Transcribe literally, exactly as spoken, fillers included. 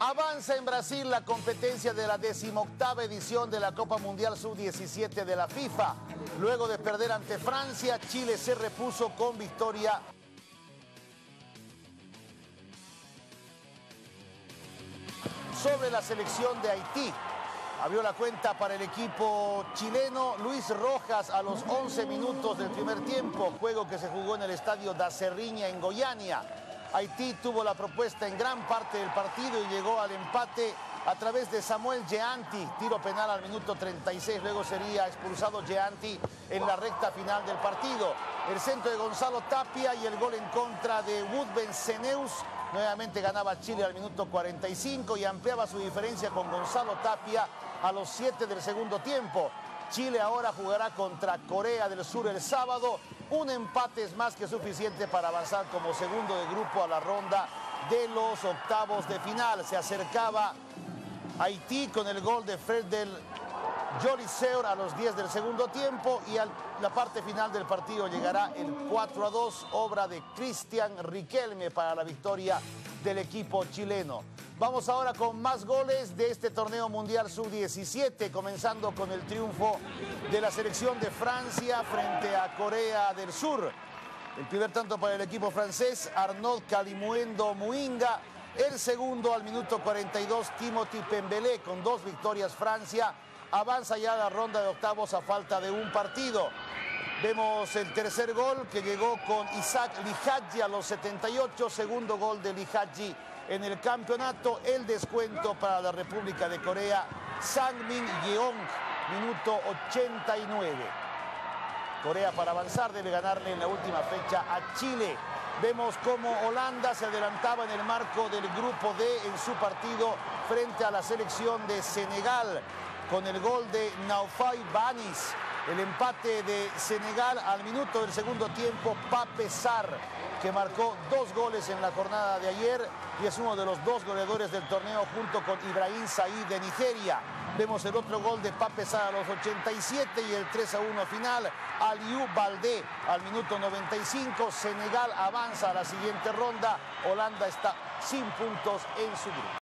Avanza en Brasil la competencia de la decimoctava edición de la Copa Mundial sub diecisiete de la FIFA. Luego de perder ante Francia, Chile se repuso con victoria sobre la selección de Haití. Abrió la cuenta para el equipo chileno Luis Rojas a los once minutos del primer tiempo, juego que se jugó en el estadio da Serrinha en Goiânia. Haití tuvo la propuesta en gran parte del partido y llegó al empate a través de Samuel Jeanty, tiro penal al minuto treinta y seis, luego sería expulsado Jeanty en la recta final del partido. El centro de Gonzalo Tapia y el gol en contra de Woodben Ceneus. Nuevamente ganaba Chile al minuto cuarenta y cinco y ampliaba su diferencia con Gonzalo Tapia a los siete del segundo tiempo. Chile ahora jugará contra Corea del Sur el sábado. Un empate es más que suficiente para avanzar como segundo de grupo a la ronda de los octavos de final. Se acercaba Haití con el gol de Fredel Joliseur a los diez del segundo tiempo y a la parte final del partido llegará el cuatro a dos, obra de Cristian Riquelme para la victoria del equipo chileno. Vamos ahora con más goles de este torneo mundial sub diecisiete, comenzando con el triunfo de la selección de Francia frente a Corea del Sur. El primer tanto para el equipo francés, Arnaud Kalimuendo Muinga. El segundo al minuto cuarenta y dos, Timothy Pembele. Con dos victorias Francia avanza ya a la ronda de octavos a falta de un partido. Vemos el tercer gol que llegó con Isaac Lihadji a los setenta y ocho, segundo gol de Lihadji en el campeonato. El descuento para la República de Corea, Sang-min Yeong, minuto ochenta y nueve. Corea, para avanzar, debe ganarle en la última fecha a Chile. Vemos cómo Holanda se adelantaba en el marco del grupo D en su partido frente a la selección de Senegal con el gol de Naufal Banis. El empate de Senegal al minuto del segundo tiempo, Pape Sarr, que marcó dos goles en la jornada de ayer y es uno de los dos goleadores del torneo junto con Ibrahim Said de Nigeria. Vemos el otro gol de Pape Sarr a los ochenta y siete y el tres a uno final, Aliou Baldé al minuto noventa y cinco. Senegal avanza a la siguiente ronda, Holanda está sin puntos en su grupo.